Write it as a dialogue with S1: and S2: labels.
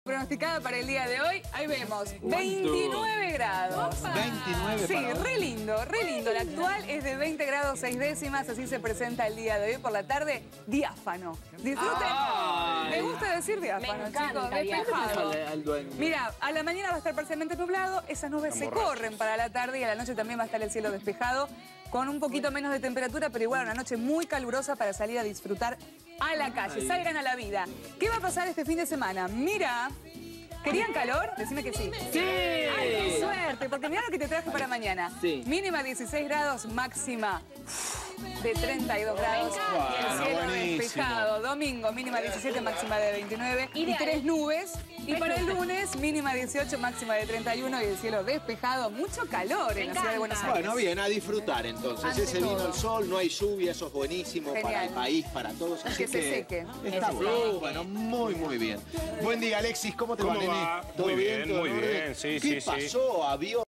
S1: Pronosticada para el día de hoy, ahí vemos, 29 grados.
S2: 29
S1: Sí,
S2: para
S1: re lindo, re lindo. La actual es de 20 grados 6 décimas, así se presenta el día de hoy por la tarde, diáfano. Disfruten. Me gusta decir diáfano, chicos, despejado. Mira, a la mañana va a estar parcialmente nublado, esas nubes se corren para la tarde y a la noche también va a estar el cielo despejado, con un poquito menos de temperatura, pero igual una noche muy calurosa para salir a disfrutar a la calle. Salgan a la vida. ¿Qué va a pasar este fin de semana? Mira, ¿querían calor? Decime que sí.
S2: ¡Sí!
S1: ¡Ay, qué suerte! Porque mira lo que te traje para mañana.
S2: Sí.
S1: Mínima 16 grados, máxima de 32 grados. Y el cielo despejado. Domingo, mínima 17, máxima de 29. Y 3 nubes. Y para el lunes, mínima 18, máxima de 31 y el cielo despejado. Mucho calor en la ciudad de Buenos Aires.
S3: Bueno, bien, a disfrutar entonces.
S1: Ante
S3: Ese
S1: todo.
S3: vino el sol, no hay lluvia, eso es buenísimo para el país, para todos. Así
S1: Que se seque.
S3: Está bueno, muy bien. Buen día, Alexis, ¿cómo te va, nene?
S4: va?
S3: ¿Todo
S4: Muy bien,
S3: ¿Todo
S4: muy
S3: en orden?
S4: bien, sí,
S3: ¿Qué
S4: sí,
S3: pasó? Avión.